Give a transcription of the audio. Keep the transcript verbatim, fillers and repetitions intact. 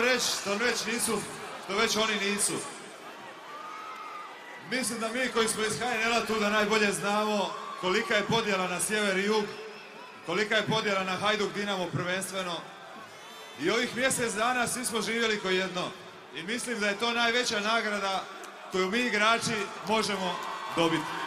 reći što već nisu, što već oni nisu. Mislim da mi koji smo iz ha en el-a tu da najbolje znamo kolika je podjela na sjever i jug, kolika je podjela na Hajduk Dinamo prvenstveno. I ovih mjesec dana svi smo živjeli ko jedno. I mislim da je to najveća nagrada koju mi igrači možemo dobiti.